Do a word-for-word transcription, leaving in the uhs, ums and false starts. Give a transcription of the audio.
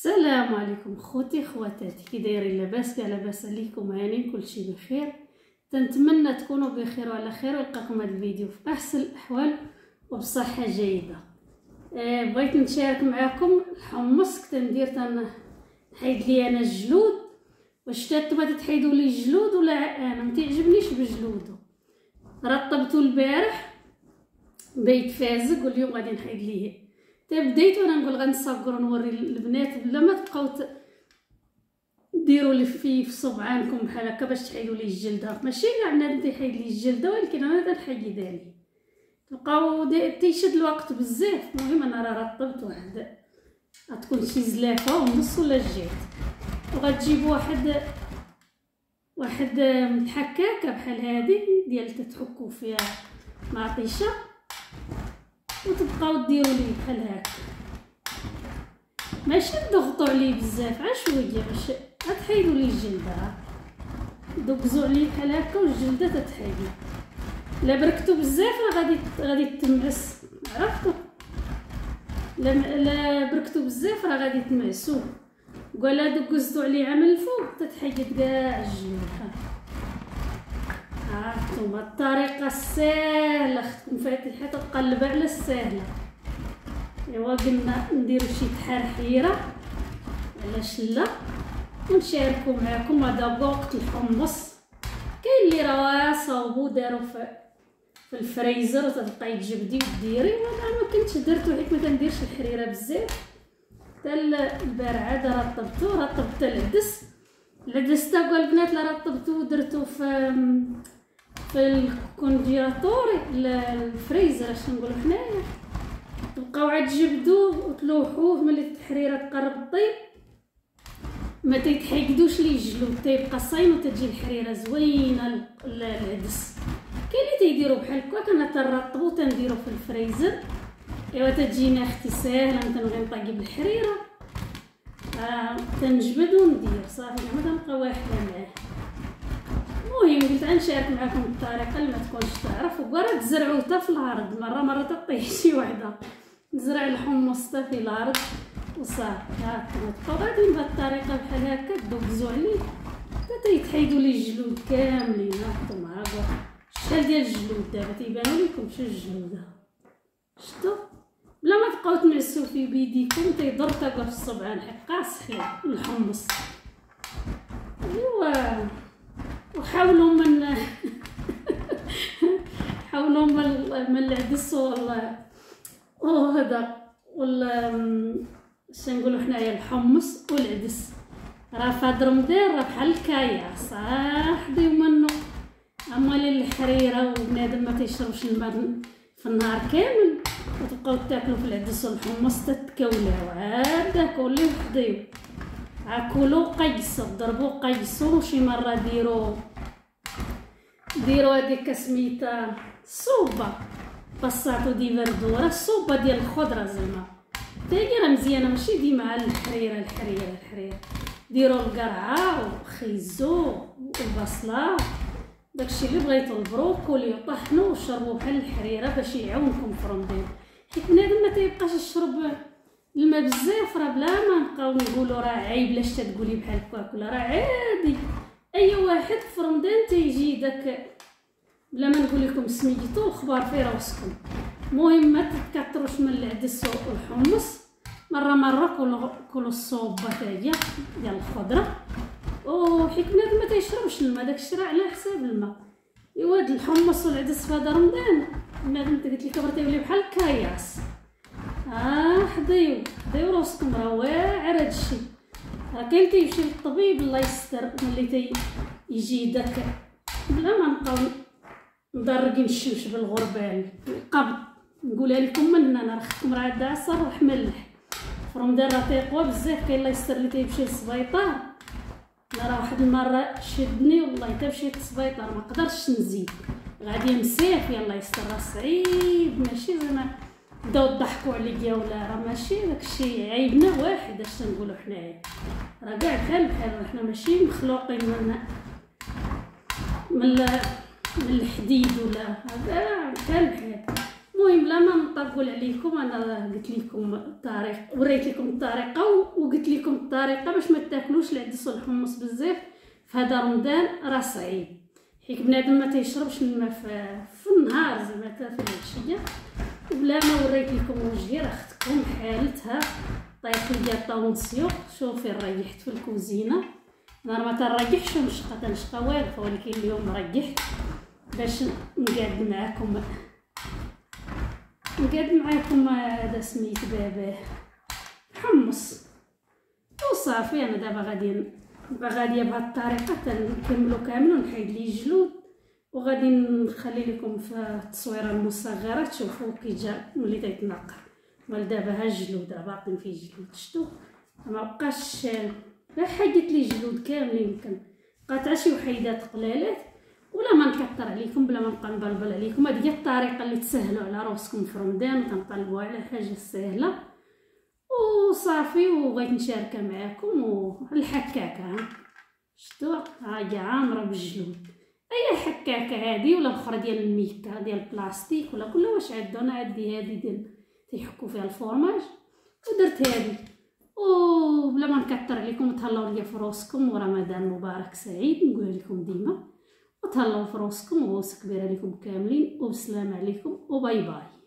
السلام عليكم خوتي خواتاتي، كي دايرين؟ لاباس؟ كاع لاباس عليكم؟ هانين كلشي بخير. تنتمنى تكونوا بخير وعلى خير، ونلقاكم هذا الفيديو في احسن الاحوال وبصحه جيده. آه بغيت نشارك معكم الحمص. كنت ندير تنحيد لي انا الجلود، واش نتوما تحيدوا لي الجلود ولا انا ما تيعجبنيش بجلودو. رطبته البارح بيت فازق، واليوم غادي نحيد ليه. بديت وانا نقول غنصغر ونوري البنات بلا ما تبقاو ديروا لي في صبعانكم بحال هكا باش تحيدوا لي الجلده. ماشي كاع بنادم تيحيد لي الجلده، ولكن انا تنحيدها لي. تبقاو تيشد الوقت بزاف. المهم انا راه رطبت واحد غتكون شي زلافه ونص ولا جيت، وغتجيب واحد واحد حكاكه بحال هذه ديال تتحكوا فيها معطيشه، وتبقاو ديروا لي بحال هكا. ماشي تضغطوا عليه بزاف، عشويه باش تحيدوا لي الجلده. دوكزوا عليه بحال هكا والجلده تتحيد. لا بركتو بزاف راه غادي غادي تمعس، عرفتوا؟ لا لا بركتو بزاف راه غادي تمعسو. ولا دوكزتوا عليه عامل الفوق تتحيد كاع الجلده. هانتوما الطريقه السهله، اختكم فاتحه تقلب على السهله. ايوا قلنا نديرو شي تحرحيره علاش لا، ونشاركو معكم. هذا وقت الحمص. كاين اللي راه صاوبو دارو في في الفريزر وتبقاي تجبدي وديري، وانا ما كنتش درتو حيت ما كنديرش الحريره بزاف. حتى البارح عاد رطبتو رطبت العدس. العدس تا قال البنات لا رطبتو ودرتو في في الكونجيلاتور الفريزر اش نقولوا حنايا. تبقاو عاد تجبدوه وتلوحوه ملي التحريره تقرب طيب، ما تيتحيدوش ليه الجلود، تيبقى صاين وتجي الحريره زوينه. العدس كاين اللي تيديروا بحال هكا، انا تنرطبو تنديرو في الفريزر. ايوا تجينا اختي ساهله، تنبغي نطيب الحريره آه تنجبد وندير صافي، ما تنبقى واحده معاه. المهم قلت غنشارك معكم الطريقه اللي ما تكونش تعرف، وقرا تزرعوه حتى في الارض. مره مره تطيح شي وحده نزرع الحمص حتى في الارض وصافي. ها تبقاو غاديين بهاد الطريقه بحال هكا دوكزو عليه حتى تيتحيدوا لي الجلود كاملين. هانتوما ها شحال ديال الجلود دابا تيبانوا لكم شي الجلود. شفتوا؟ بلا ما تبقاو تنعسوا في بيديكم تيضر تاكل في الصبعان، حق قاصحين الحمص. ايوا وحاولوا من حاولوا من من العدس ولا وهذا ولا اش نقولوا حنايا الحمص والعدس. راه فهاد رمضان راه بحال الكايا صح ديو منو. اما للحريره وبنادم ما تيشربش الماء في النهار كامل، وتبقاو تاكلوا في العدس والحمص تتكولاو. عاد داكو اللي وحديو عاكلوا قيسوا ضربوا قيسوا. شي مره ديروا ديروا هذيك سميتها الصوبه بساطو دي فردوره، الصوبه ديال الخضره زعما حتى هي راه مزيانه، ماشي ديما على الحريره الحريره الحريره. ديروا القرعه وخيزو والبصله داكشي اللي بغيتو، البروكولي وطحنوا وشربوا بحال الحريره باش يعاونكم في رمضان. حيت بنادم ما تيبقاش يشرب الماء بزاف، راه بلا ما نبقاو نقولوا راه عيب لاش تقولي بحال هكاك، ولا راه عادي. اي واحد في رمضان تيجي داك بلا ما نقول لكم سميتو الخبار في راسكم. المهم ما تكثروش من العدس والحمص، مره مره كلوا كلوا الصوبه حتى هي ديال الخضره. وحيت بنادم ما تيشربش الماء، داكشي راه على حساب الماء. ايوا هاد الحمص والعدس في هذا رمضان بنادم قلت لك راه تيولي بحال الكاياس. اه حضيو حضيو راسكم، راه واعر هادشي. راه كاين تيمشي للطبيب الله يستر ملي تيجي داك بلا ما نبقاو مدرقين الشمس بالغربال القبض. نقولها لكم من هنا، راه اختكم راه عندها عصر وحملح في رمضان راه تيقوى بزاف. كاين الله يستر اللي تيمشي للسبيطار. انا راه واحد المره شدني والله حتى مشيت للسبيطار ما قدرتش نزيد، غادي مسيح يلا يستر. راه صعيب ماشي زعما بداو يضحكوا عليا ولا، راه ماشي داكشي عيبنا واحد. اش نقولوا حنايا راه كاع بحال بحال، حنا ماشي مخلوقين من من من الحديد ولا هذا بحال بحال. المهم بلا ما نطول عليكم، انا قلت لكم الطريق، وريت لكم الطريقه وقلت لكم الطريقه باش ما تاكلوش العدس والحمص بزاف في هذا رمضان، راه صعيب حيت بنادم ما تيشربش الماء في, في النهار زعما حتى في العشيه. وبلا ما وريت لكم وجهي راه اختكم حالتها طيب ديال الطونسيو. شوفي ريحت في الكوزينه، انا ما تنريحش ونشقى تنشقى واقفه، ولكن اليوم ريحت باش نقاد معاكم نقاد معاكم هذا سميت باباه حمص وصافي. انا دابا غادي غاديه بهذه الطريقه تنكملو كامل ونحيد ليه الجلود، وغادي نخلي لكم في التصويره المصغره تشوفوا كي جا ملي تيتنقر. مال دابا ها الجلود راه باقيين فيه الجلود، شفتوا ما بقاش لا حيدت لي الجلود كاملين، يمكن بقات غير شي وحيدات قلالات. ولا ما نكثر عليكم بلا ما نبقى نبلبل عليكم، هذه هي الطريقه اللي تسهلوا على راسكم في رمضان، كنقلبوا على حاجه سهله وصافي. وبغيت نشاركها معكم والحكاكه شفتوا ها هي عامره بالجلود، اي حكاكه هذه ولا اخرى ديال الميكا ديال البلاستيك ولا كل واش عندو. انا عندي هذه ديال تيحكوا فيها الفرماج ودرت هذه. وبلا ما نكثر عليكم تهلاو ليا في راسكم، ورمضان مبارك سعيد نقول لكم ديما، وتهلاو في راسكم وبوس كبيره لكم كاملين، والسلام عليكم وباي باي.